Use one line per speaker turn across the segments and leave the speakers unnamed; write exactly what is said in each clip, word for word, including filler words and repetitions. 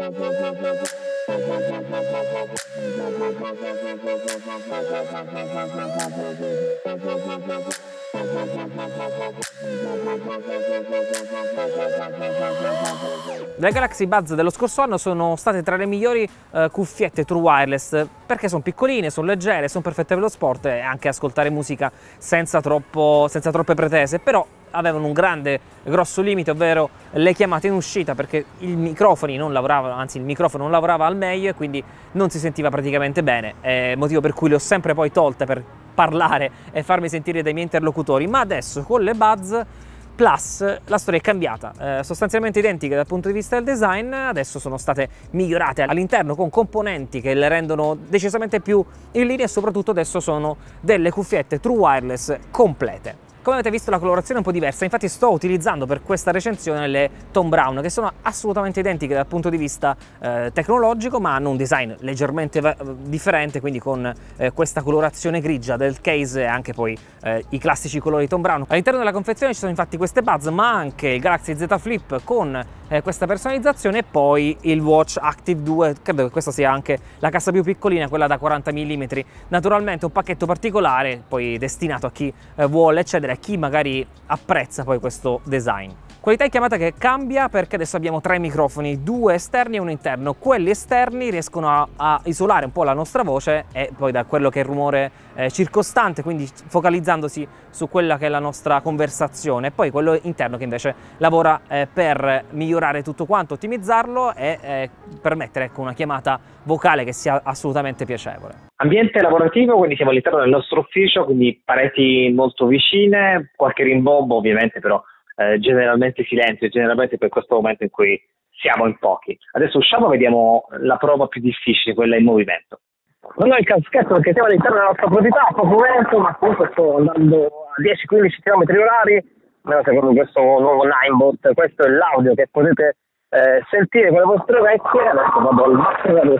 Le Galaxy Buds dello scorso anno sono state tra le migliori eh, cuffiette True Wireless perché sono piccoline, sono leggere, sono perfette per lo sport e anche ascoltare musica senza, troppo, senza troppe pretese, però avevano un grande, grosso limite, ovvero le chiamate in uscita perché i microfoni non lavoravano, anzi il microfono non lavorava al meglio e quindi non si sentiva praticamente bene, eh, motivo per cui le ho sempre poi tolte per parlare e farmi sentire dai miei interlocutori, ma adesso con le Buds Plus la storia è cambiata, eh, sostanzialmente identiche dal punto di vista del design, adesso sono state migliorate all'interno con componenti che le rendono decisamente più in linea e soprattutto adesso sono delle cuffiette True Wireless complete. Come avete visto la colorazione è un po' diversa, infatti sto utilizzando per questa recensione le Thom Browne che sono assolutamente identiche dal punto di vista eh, tecnologico ma hanno un design leggermente differente, quindi con eh, questa colorazione grigia del case e anche poi eh, i classici colori Thom Browne. All'interno della confezione ci sono infatti queste Buds ma anche il Galaxy Z Flip con eh, questa personalizzazione e poi il Watch Active due, credo che questa sia anche la cassa più piccolina, quella da quaranta millimetri, naturalmente un pacchetto particolare poi destinato a chi eh, vuole accedere, a chi magari apprezza poi questo design. Qualità di chiamata che cambia perché adesso abbiamo tre microfoni, due esterni e uno interno. Quelli esterni riescono a, a isolare un po' la nostra voce e poi da quello che è il rumore eh, circostante, quindi focalizzandosi su quella che è la nostra conversazione. E poi quello interno che invece lavora eh, per migliorare tutto quanto, ottimizzarlo e eh, permettere ecco, una chiamata vocale che sia assolutamente piacevole.
Ambiente lavorativo, quindi siamo all'interno del nostro ufficio, quindi pareti molto vicine, qualche rimbombo ovviamente, però eh, generalmente silenzio, generalmente per questo momento in cui siamo in pochi. Adesso usciamo e vediamo la prova più difficile, quella in movimento. Non ho il caschetto perché siamo all'interno della nostra proprietà, a poco vento, ma comunque sto andando a dieci quindici chilometri orari, secondo questo nuovo Ninebot. Questo è l'audio che potete eh, sentire con le vostre orecchie. Adesso vado al massimo.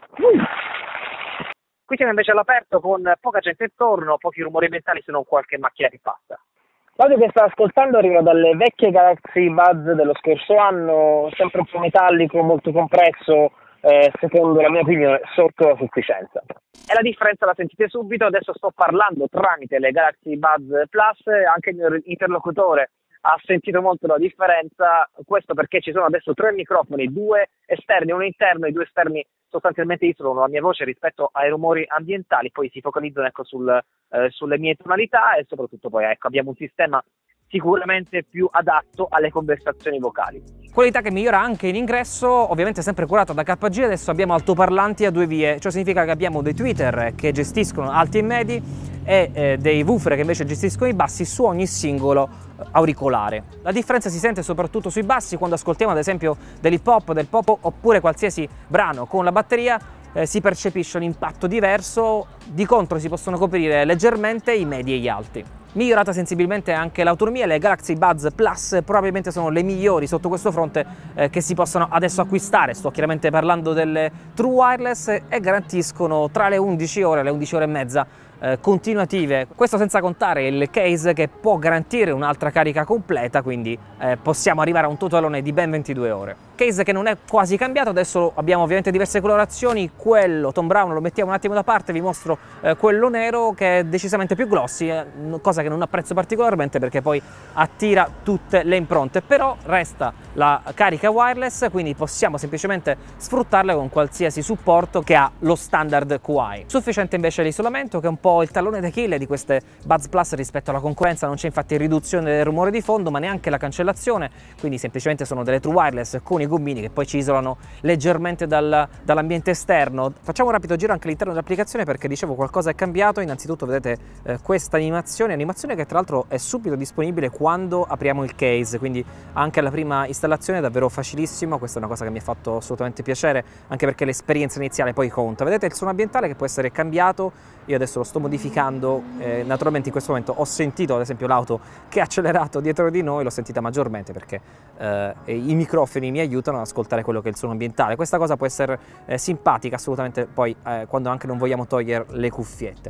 Qui siamo invece all'aperto con poca gente intorno, pochi rumori ambientali se non qualche macchina che passa. L'audio che sta ascoltando arriva dalle vecchie Galaxy Buds dello scorso anno, sempre un po' metallico, molto compresso, eh, secondo la mia opinione sotto la sufficienza. E la differenza la sentite subito, adesso sto parlando tramite le Galaxy Buds Plus, anche il mio interlocutore ha sentito molto la differenza, questo perché ci sono adesso tre microfoni, due esterni e uno interno, i due esterni sostanzialmente isolano la mia voce rispetto ai rumori ambientali, poi si focalizzano ecco, sul, eh, sulle mie tonalità e soprattutto poi ecco, abbiamo un sistema sicuramente più adatto alle conversazioni vocali.
Qualità che migliora anche in ingresso, ovviamente sempre curata da K G, adesso abbiamo altoparlanti a due vie, ciò significa che abbiamo dei tweeter che gestiscono alti e medi e eh, dei woofer che invece gestiscono i bassi su ogni singolo auricolare. La differenza si sente soprattutto sui bassi, quando ascoltiamo ad esempio dell'hip hop, del pop oppure qualsiasi brano con la batteria eh, si percepisce un impatto diverso, di contro si possono coprire leggermente i medi e gli alti. Migliorata sensibilmente anche l'autonomia, le Galaxy Buds Plus probabilmente sono le migliori sotto questo fronte eh, che si possono adesso acquistare, sto chiaramente parlando delle True Wireless, e garantiscono tra le undici ore e le undici ore e mezza eh, continuative, questo senza contare il case che può garantire un'altra carica completa, quindi eh, possiamo arrivare a un totalone di ben ventidue ore. Case che non è quasi cambiato, adesso abbiamo ovviamente diverse colorazioni, quello Thom Browne lo mettiamo un attimo da parte, vi mostro eh, quello nero che è decisamente più glossy, eh, cosa che non apprezzo particolarmente perché poi attira tutte le impronte, però resta la carica wireless, quindi possiamo semplicemente sfruttarla con qualsiasi supporto che ha lo standard Q I. Sufficiente invece l'isolamento, che è un po' il tallone d'Achille di queste Buds Plus rispetto alla concorrenza, non c'è infatti riduzione del rumore di fondo ma neanche la cancellazione, quindi semplicemente sono delle True Wireless con i gommini che poi ci isolano leggermente dal, dall'ambiente esterno. Facciamo un rapido giro anche all'interno dell'applicazione perché dicevo qualcosa è cambiato. Innanzitutto vedete eh, questa animazione, animazione che tra l'altro è subito disponibile quando apriamo il case, quindi anche alla prima installazione è davvero facilissimo, questa è una cosa che mi ha fatto assolutamente piacere, anche perché l'esperienza iniziale poi conta. Vedete il suono ambientale che può essere cambiato, io adesso lo sto modificando, eh, naturalmente in questo momento ho sentito ad esempio l'auto che ha accelerato dietro di noi, l'ho sentita maggiormente perché eh, i microfoni mi aiutano ad ascoltare quello che è il suono ambientale. Questa cosa può essere eh, simpatica assolutamente poi eh, quando anche non vogliamo togliere le cuffiette.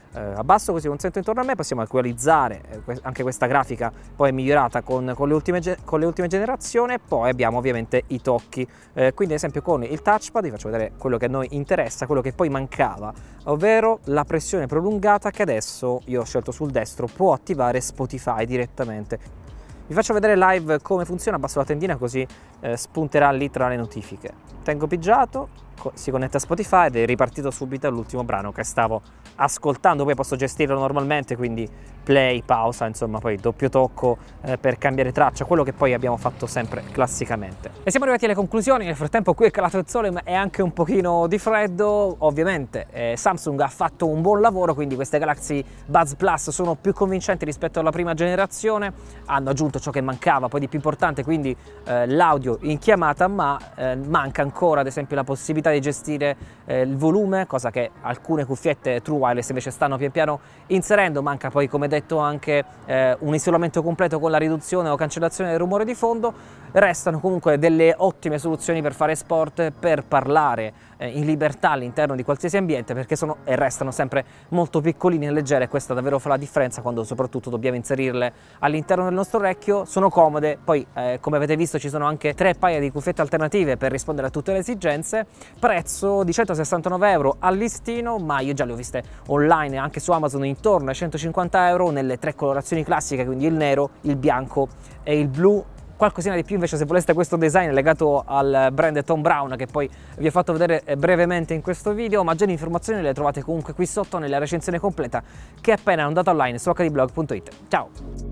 eh, abbasso così un sento intorno a me, possiamo equalizzare eh, anche questa grafica poi migliorata con, con, le ultime, con le ultime generazioni, e poi abbiamo ovviamente i tocchi, eh, quindi ad esempio con il touchpad vi faccio vedere quello che a noi interessa, quello che poi mancava, ovvero la pressione prolungata che adesso io ho scelto sul destro, può attivare Spotify direttamente. Vi faccio vedere live come funziona, abbasso la tendina così eh, spunterà lì tra le notifiche. Tengo pigiato, si connette a Spotify ed è ripartito subito all'ultimo brano che stavo ascoltando, poi posso gestirlo normalmente, quindi play, pausa, insomma poi doppio tocco eh, per cambiare traccia, quello che poi abbiamo fatto sempre classicamente. E siamo arrivati alle conclusioni. Nel frattempo qui è calato il sole ma è anche un pochino di freddo, ovviamente eh, Samsung ha fatto un buon lavoro, quindi queste Galaxy Buds Plus sono più convincenti rispetto alla prima generazione, hanno aggiunto ciò che mancava, poi di più importante, quindi eh, l'audio in chiamata, ma eh, manca ancora ad esempio la possibilità di gestire eh, il volume, cosa che alcune cuffiette True Wireless invece stanno pian piano inserendo. Manca poi, come detto, anche eh, un isolamento completo con la riduzione o cancellazione del rumore di fondo. Restano comunque delle ottime soluzioni per fare sport, per parlare eh, in libertà all'interno di qualsiasi ambiente, perché sono e restano sempre molto piccoline e leggere, e questa davvero fa la differenza quando soprattutto dobbiamo inserirle all'interno del nostro orecchio. Sono comode, poi eh, come avete visto ci sono anche tre paia di cuffiette alternative per rispondere a tutte le esigenze. Prezzo di centosessantanove euro al listino, ma io già le ho viste online anche su Amazon intorno ai centocinquanta euro nelle tre colorazioni classiche, quindi il nero, il bianco e il blu. Qualcosina di più invece se voleste questo design legato al brand Thom Browne, che poi vi ho fatto vedere brevemente in questo video. Maggiori informazioni le trovate comunque qui sotto nella recensione completa che è appena andata online su h d blog punto it. Ciao!